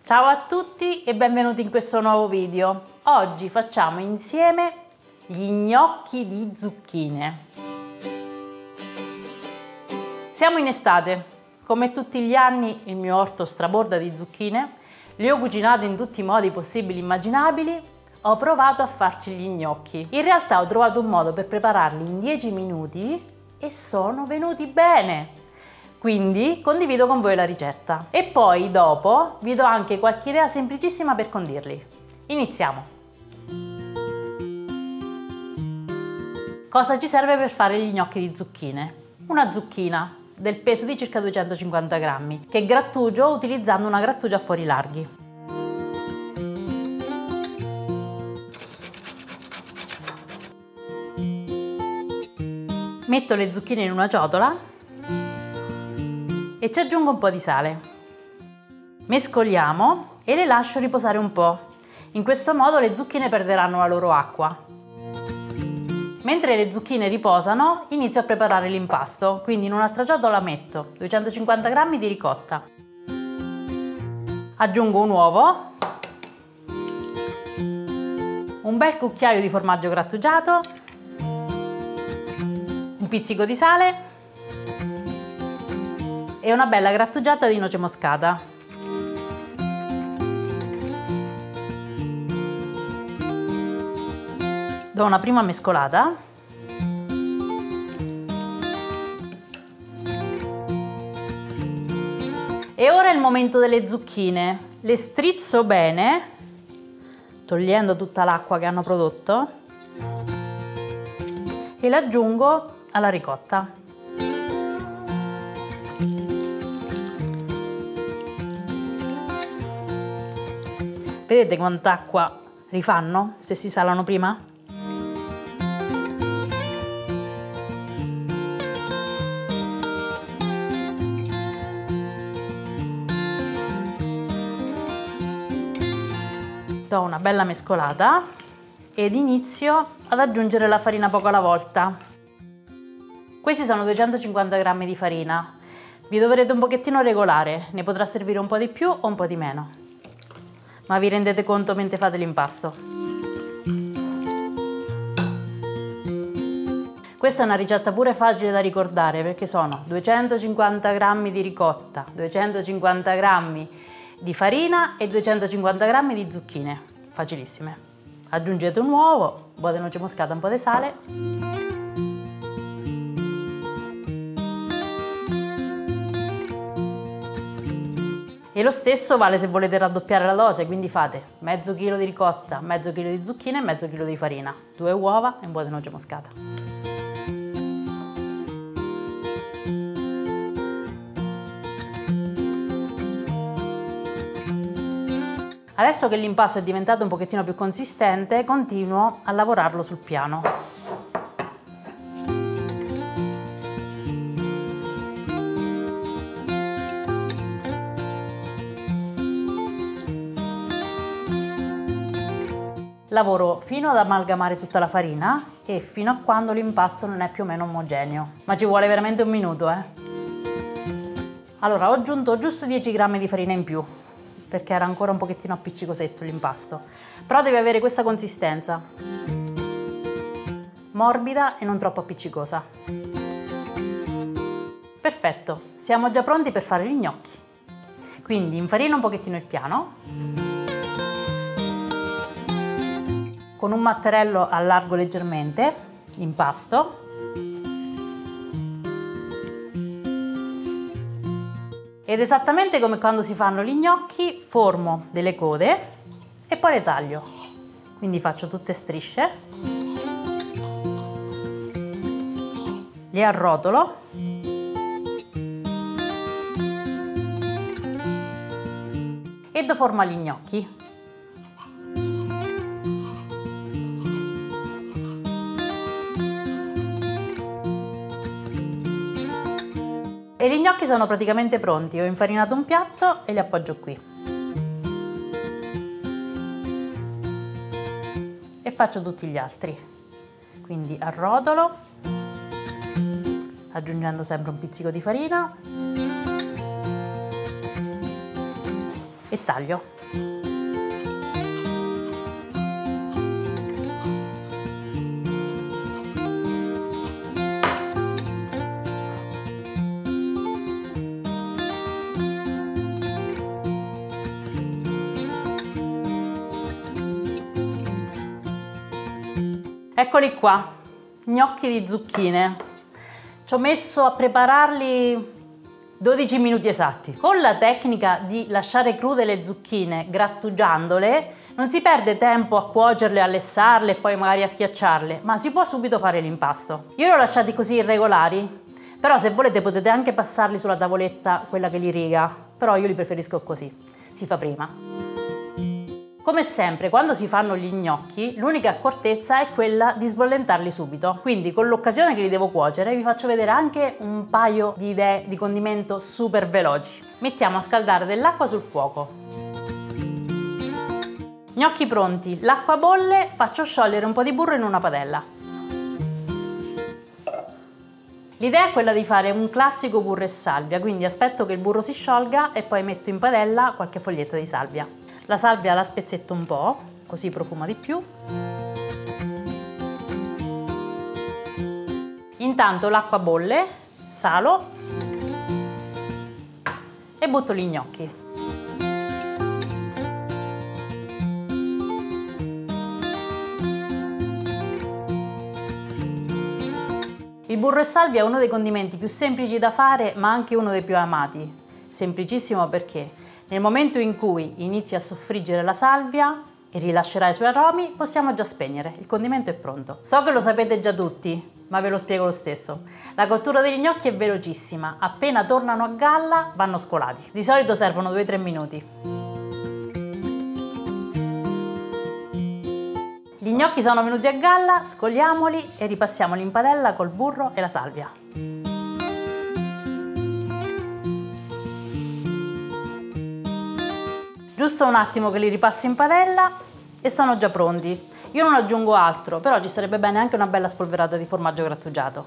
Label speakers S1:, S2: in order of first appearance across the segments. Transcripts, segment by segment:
S1: Ciao a tutti e benvenuti in questo nuovo video. Oggi facciamo insieme gli gnocchi di zucchine. Siamo in estate. Come tutti gli anni il mio orto straborda di zucchine. Le ho cucinate in tutti i modi possibili e immaginabili. Ho provato a farci gli gnocchi. In realtà ho trovato un modo per prepararli in 10 minuti e sono venuti bene. Quindi condivido con voi la ricetta e poi dopo vi do anche qualche idea semplicissima per condirli. Iniziamo! Cosa ci serve per fare gli gnocchi di zucchine? Una zucchina del peso di circa 250 grammi che grattugio utilizzando una grattugia a fori larghi. Metto le zucchine in una ciotola e ci aggiungo un po' di sale. Mescoliamo e le lascio riposare un po'. In questo modo le zucchine perderanno la loro acqua. Mentre le zucchine riposano, inizio a preparare l'impasto. Quindi in un'altra ciotola metto 250 g di ricotta. Aggiungo un uovo, un bel cucchiaio di formaggio grattugiato, un pizzico di sale e una bella grattugiata di noce moscata. Do una prima mescolata e ora è il momento delle zucchine. Le strizzo bene, togliendo tutta l'acqua che hanno prodotto, e le aggiungo alla ricotta. Vedete quanta acqua rifanno se si salano prima? Do una bella mescolata ed inizio ad aggiungere la farina poco alla volta. Questi sono 250 g di farina. Vi dovrete un pochettino regolare, ne potrà servire un po' di più o un po' di meno. Ma vi rendete conto mentre fate l'impasto. Questa è una ricetta pure facile da ricordare perché sono 250 g di ricotta, 250 g di farina e 250 g di zucchine. Facilissime. Aggiungete un uovo, un po' di noce moscata, un po' di sale. E lo stesso vale se volete raddoppiare la dose, quindi fate mezzo chilo di ricotta, mezzo chilo di zucchine e mezzo chilo di farina, 2 uova e un po' di noce moscata. Adesso che l'impasto è diventato un pochettino più consistente, continuo a lavorarlo sul piano. Lavoro fino ad amalgamare tutta la farina e fino a quando l'impasto non è più o meno omogeneo, ma ci vuole veramente un minuto, Allora, ho aggiunto giusto 10 g di farina in più, perché era ancora un pochettino appiccicosetto l'impasto, però deve avere questa consistenza, morbida e non troppo appiccicosa. Perfetto, siamo già pronti per fare gli gnocchi. Quindi infarino un pochettino il piano, con un mattarello allargo leggermente l'impasto ed esattamente come quando si fanno gli gnocchi formo delle code e poi le taglio. Quindi faccio tutte strisce, le arrotolo e do forma agli gnocchi. E gli gnocchi sono praticamente pronti, ho infarinato un piatto e li appoggio qui. E faccio tutti gli altri. Quindi arrotolo, aggiungendo sempre un pizzico di farina e taglio. Eccoli qua, gnocchi di zucchine. Ci ho messo a prepararli 12 minuti esatti. Con la tecnica di lasciare crude le zucchine grattugiandole non si perde tempo a cuocerle, a lessarle e poi magari a schiacciarle, ma si può subito fare l'impasto. Io li ho lasciati così irregolari, però se volete potete anche passarli sulla tavoletta, quella che li riga, però io li preferisco così, si fa prima. Come sempre, quando si fanno gli gnocchi, l'unica accortezza è quella di sbollentarli subito. Quindi, con l'occasione che li devo cuocere, vi faccio vedere anche un paio di idee di condimento super veloci. Mettiamo a scaldare dell'acqua sul fuoco. Gnocchi pronti, l'acqua bolle, faccio sciogliere un po' di burro in una padella. L'idea è quella di fare un classico burro e salvia, quindi aspetto che il burro si sciolga e poi metto in padella qualche foglietta di salvia. La salvia la spezzetto un po', così profuma di più. Intanto l'acqua bolle, salo e butto gli gnocchi. Il burro e salvia è uno dei condimenti più semplici da fare, ma anche uno dei più amati. Semplicissimo perché nel momento in cui inizi a soffriggere la salvia e rilascerà i suoi aromi, possiamo già spegnere. Il condimento è pronto. So che lo sapete già tutti, ma ve lo spiego lo stesso. La cottura degli gnocchi è velocissima. Appena tornano a galla, vanno scolati. Di solito servono 2-3 minuti. Gli gnocchi sono venuti a galla, scoliamoli e ripassiamoli in padella col burro e la salvia. Giusto un attimo che li ripasso in padella e sono già pronti. Io non aggiungo altro, però ci sarebbe bene anche una bella spolverata di formaggio grattugiato.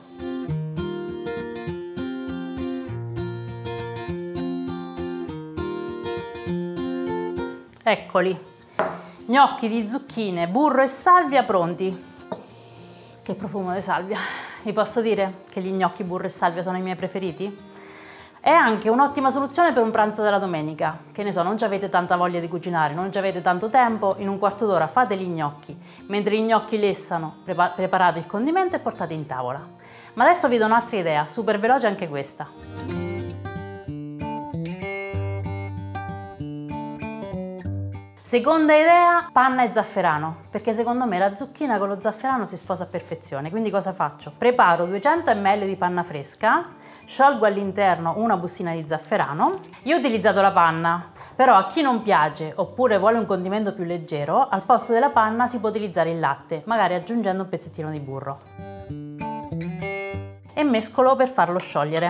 S1: Eccoli, gnocchi di zucchine, burro e salvia pronti. Che profumo di salvia! Vi posso dire che gli gnocchi burro e salvia sono i miei preferiti? È anche un'ottima soluzione per un pranzo della domenica. Che ne so, non avete tanta voglia di cucinare, non avete tanto tempo, in un quarto d'ora fate gli gnocchi. Mentre gli gnocchi lessano, preparate il condimento e portate in tavola. Ma adesso vi do un'altra idea, super veloce anche questa. Seconda idea, panna e zafferano, perché secondo me la zucchina con lo zafferano si sposa a perfezione. Quindi cosa faccio? Preparo 200 ml di panna fresca, sciolgo all'interno una bustina di zafferano. Io ho utilizzato la panna, però a chi non piace oppure vuole un condimento più leggero, al posto della panna si può utilizzare il latte, magari aggiungendo un pezzettino di burro. E mescolo per farlo sciogliere.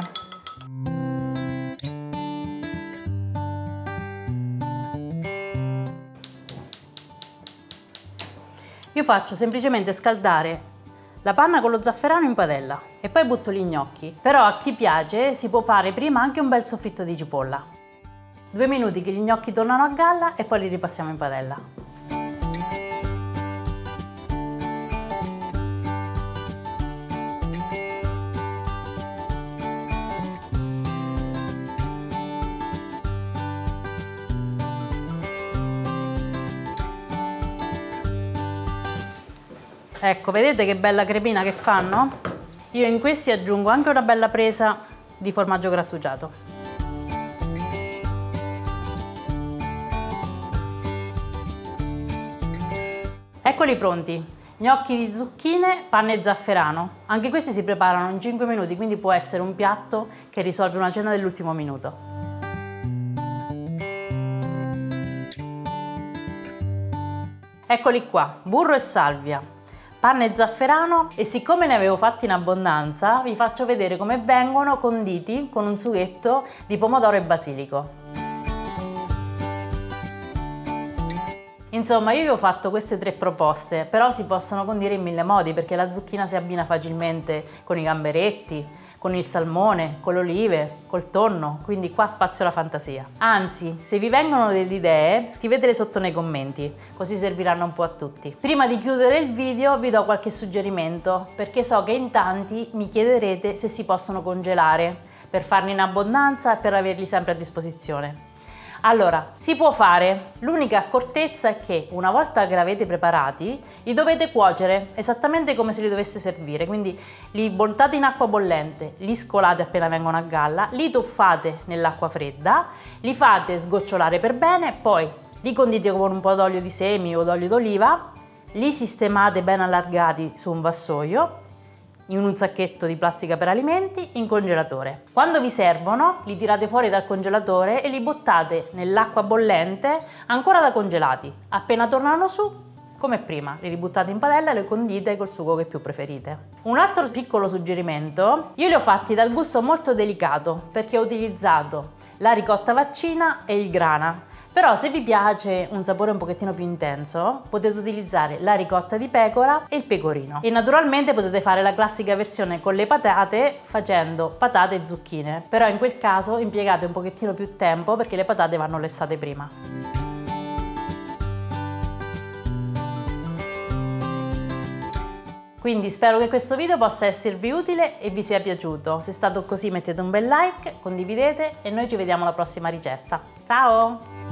S1: Io faccio semplicemente scaldare la panna con lo zafferano in padella e poi butto gli gnocchi. Però a chi piace si può fare prima anche un bel soffritto di cipolla. 2 minuti che gli gnocchi tornano a galla e poi li ripassiamo in padella. Ecco, vedete che bella crepina che fanno? Io in questi aggiungo anche una bella presa di formaggio grattugiato. Eccoli pronti, gnocchi di zucchine, panna e zafferano. Anche questi si preparano in 5 minuti, quindi può essere un piatto che risolve una cena dell'ultimo minuto. Eccoli qua, burro e salvia, panna e zafferano, e siccome ne avevo fatti in abbondanza vi faccio vedere come vengono conditi con un sughetto di pomodoro e basilico. Insomma, io vi ho fatto queste 3 proposte, però si possono condire in 1000 modi perché la zucchina si abbina facilmente con i gamberetti, con il salmone, con le olive, col tonno, quindi qua spazio alla fantasia. Anzi, se vi vengono delle idee, scrivetele sotto nei commenti, così serviranno un po' a tutti. Prima di chiudere il video vi do qualche suggerimento, perché so che in tanti mi chiederete se si possono congelare, per farne in abbondanza e per averli sempre a disposizione. Allora, si può fare, l'unica accortezza è che una volta che l'avete preparati li dovete cuocere esattamente come se li dovesse servire, quindi li buttate in acqua bollente, li scolate appena vengono a galla, li tuffate nell'acqua fredda, li fate sgocciolare per bene, poi li condite con un po' d'olio di semi o d'olio d'oliva, li sistemate ben allargati su un vassoio, in un sacchetto di plastica per alimenti, in congelatore. Quando vi servono, li tirate fuori dal congelatore e li buttate nell'acqua bollente ancora da congelati. Appena tornano su, come prima, li ributtate in padella e li condite col sugo che più preferite. Un altro piccolo suggerimento, io li ho fatti dal gusto molto delicato perché ho utilizzato la ricotta vaccina e il grana. Però se vi piace un sapore un pochettino più intenso, potete utilizzare la ricotta di pecora e il pecorino. E naturalmente potete fare la classica versione con le patate facendo patate e zucchine, però in quel caso impiegate un pochettino più tempo perché le patate vanno lessate prima. Quindi spero che questo video possa esservi utile e vi sia piaciuto. Se è stato così mettete un bel like, condividete e noi ci vediamo alla prossima ricetta. Ciao!